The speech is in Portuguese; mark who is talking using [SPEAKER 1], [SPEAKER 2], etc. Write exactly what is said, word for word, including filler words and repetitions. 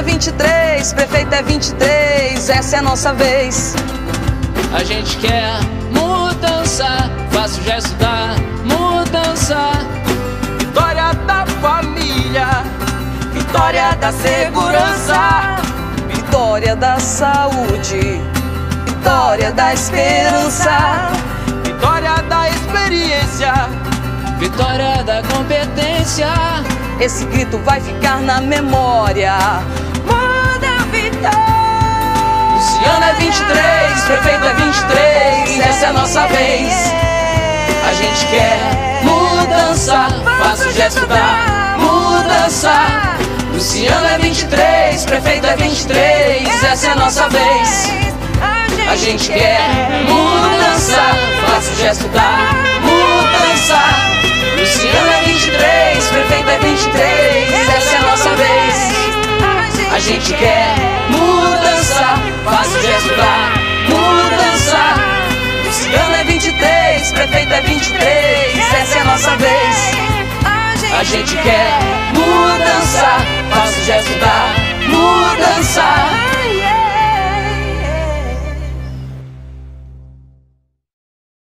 [SPEAKER 1] vinte e três, prefeito é vinte e três, essa é a nossa vez.
[SPEAKER 2] A gente quer mudança, faça o gesto da mudança.
[SPEAKER 3] Vitória da família, vitória da segurança,
[SPEAKER 1] Vitória da saúde, vitória da esperança,
[SPEAKER 3] vitória da experiência,
[SPEAKER 2] vitória da competência.
[SPEAKER 1] esse grito vai ficar na memória.
[SPEAKER 3] manda vitória.
[SPEAKER 1] Luciano é vinte e três, prefeito é vinte e três, essa é a nossa vez.
[SPEAKER 2] A gente quer mudança, faça o gesto da mudança.
[SPEAKER 1] Luciano é vinte e três, prefeito é vinte e três, essa é a nossa vez.
[SPEAKER 2] A gente quer mudança, faça o gesto da mudança.
[SPEAKER 1] Luciano é vinte e três, prefeito é vinte e três, essa é a nossa vez.
[SPEAKER 2] A gente quer mudança, faça o gesto da mudança.
[SPEAKER 1] Luciano é vinte e três, prefeito é vinte e três, essa é a nossa vez.
[SPEAKER 2] A gente quer mudança, faça o gesto da mudança.